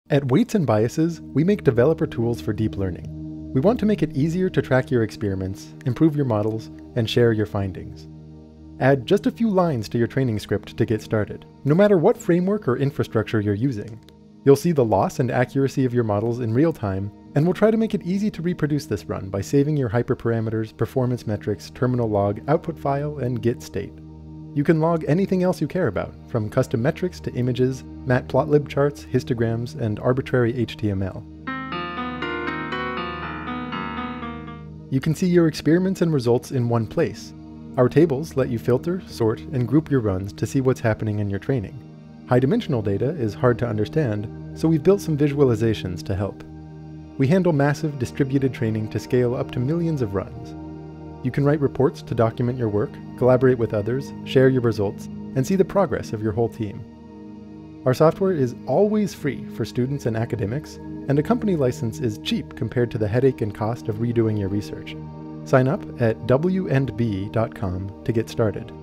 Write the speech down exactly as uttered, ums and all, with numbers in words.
At Weights and Biases, we make developer tools for deep learning. We want to make it easier to track your experiments, improve your models, and share your findings. Add just a few lines to your training script to get started. No matter what framework or infrastructure you're using, you'll see the loss and accuracy of your models in real time, and we'll try to make it easy to reproduce this run by saving your hyperparameters, performance metrics, terminal log, output file, and git state. You can log anything else you care about, from custom metrics to images, matplotlib charts, histograms, and arbitrary H T M L. You can see your experiments and results in one place. Our tables let you filter, sort, and group your runs to see what's happening in your training. High-dimensional data is hard to understand, so we've built some visualizations to help. We handle massive distributed training to scale up to millions of runs. You can write reports to document your work, collaborate with others, share your results, and see the progress of your whole team. Our software is always free for students and academics, and a company license is cheap compared to the headache and cost of redoing your research. Sign up at w and b dot com to get started.